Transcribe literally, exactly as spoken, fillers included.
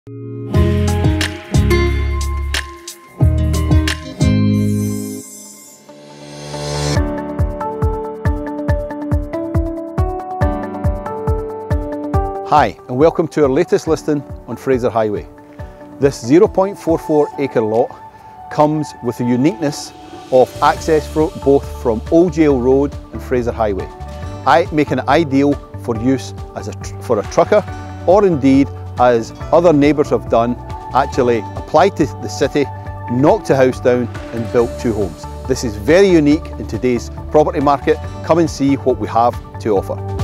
Hi, and welcome to our latest listing on Fraser Highway. This zero point four four acre lot comes with the uniqueness of access for both from Old Yale Road and Fraser Highway, I, making it ideal for use as a, for a trucker, or indeed, as other neighbours have done, actually applied to the city, knocked a house down and built two homes. This is very unique in today's property market. Come and see what we have to offer.